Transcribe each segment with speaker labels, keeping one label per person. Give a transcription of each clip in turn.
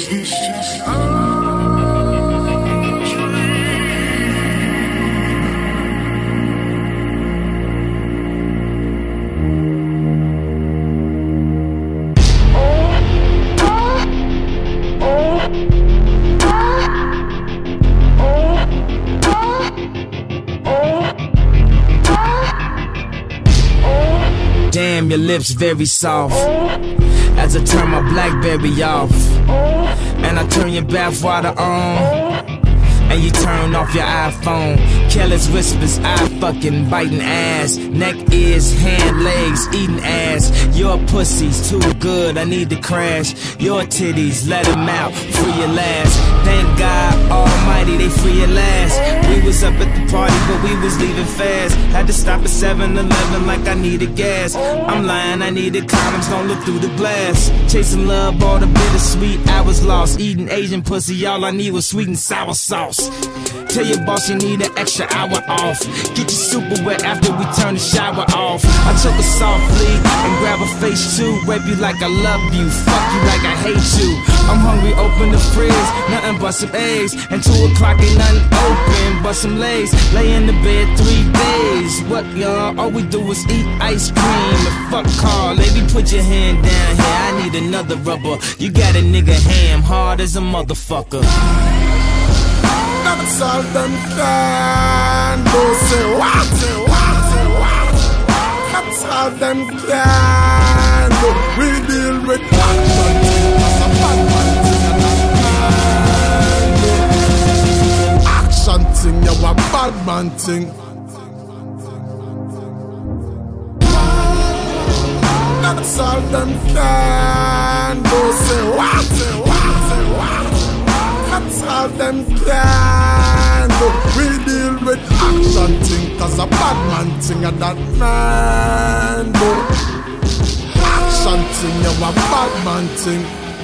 Speaker 1: Damn, your lips very soft as I turn my BlackBerry off, and I turn your bathwater on, and you turn off your iPhone. Careless whispers, I fucking biting ass, neck, ears, hand, legs, eating ass. Your pussy's too good, I need to crash. Your titties, let them out, free your last. Thank God Almighty, they free at last. We was up at the party, but we was leaving fast. Had to stop at 7-Eleven like I needed gas. I'm lying, I needed condoms, don't look through the glass. Chasing love, all the bittersweet, I was lost. Eating Asian pussy, all I need was sweet and sour sauce. Tell your boss you need an extra hour off. Get you super wet after we turn the shower off. I took her softly and grab her face too. Rape you like I love you, fuck you like I hate you. I'm hungry, open the fridge, nothing but some eggs. And 2 o'clock ain't nothing open but some legs. Lay in the bed 3 days. What y'all? All we do is eat ice cream and fuck Carl. Lady, put your hand down here, I need another rubber. You got a nigga ham hard as a motherfucker.
Speaker 2: That's all them can do. Say what? That's all them can do. We deal with action thing, you a bad man thing. That's all them can do. Say what? That's all them can do. We deal with action thing, cause a bad man thing a that man do. Action thing, you a bad man thing.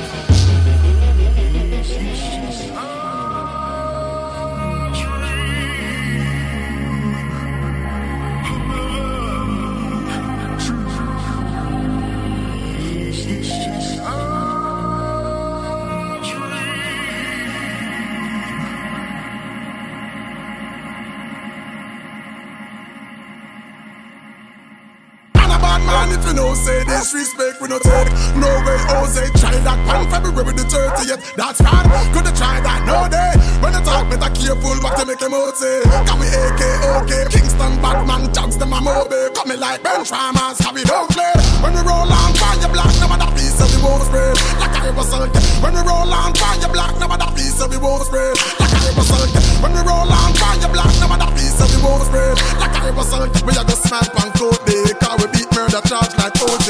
Speaker 2: Man, if you know, say disrespect, we no take. No way, Jose, try that on February the 30th. That's right, coulda tried that, no day. When you talk, better careful what you make him out say. Can we AK, okay, Kingston, Batman, Jugs, them a mobile. Coming like bench farmers, how we don't play. When we roll on, find your black, never that piece of the won't spray. Like I ever said. When we roll on, find your black, never that piece of the won't spray. Like I ever said. When we roll on, find your black, never that piece of the won't spray. Like I ever said. We are just snipe and code day, cause we beat murder charge like OJ.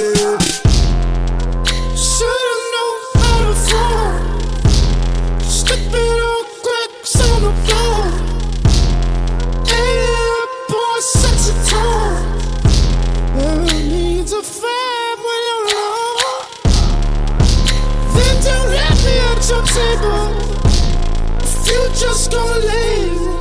Speaker 3: Should've known how to fall. Stepping on cracks on the floor. Hey, boy, set your tone. World needs a five when you're low. Then don't let me at your table. Future's gonna leave me.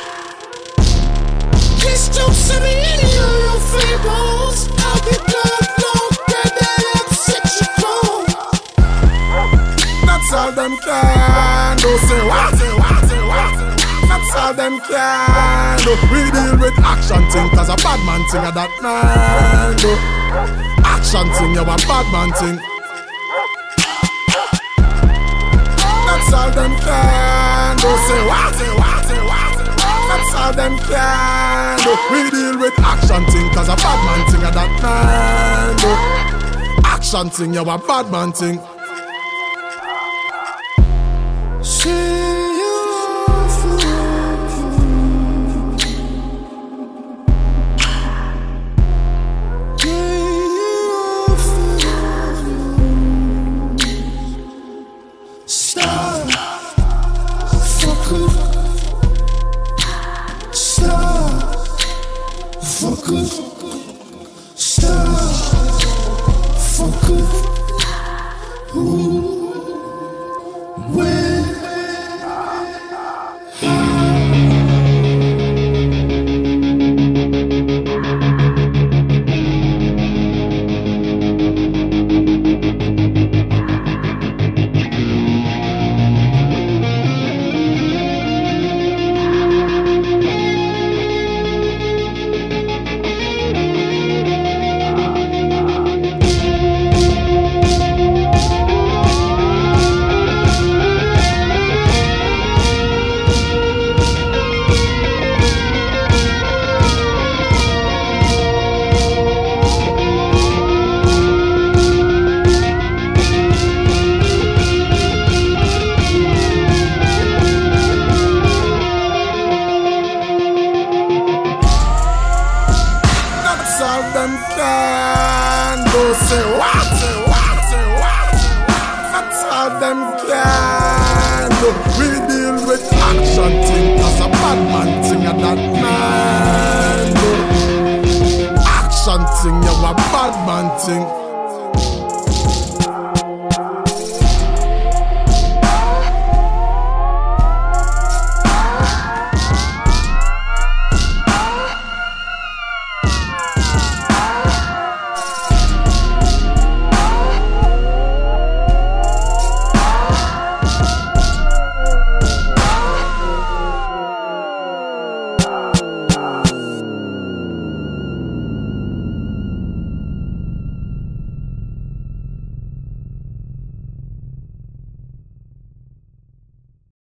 Speaker 3: Please don't send me any of your fables. I'll be blown, grab that up, set your clothes.
Speaker 2: That's all them can do. Say what? That's all them can do. We deal with action thing, cause a bad man thing a that man do. Action thing, you a bad man thing. That's all them can do. Say what? That's all them can do. We deal with action thing, cause a bad man thing a that man do. Action thing, you a bad man thing. But we deal with action thing, cause a bad man thing and that man. Action thing, you a bad man thing.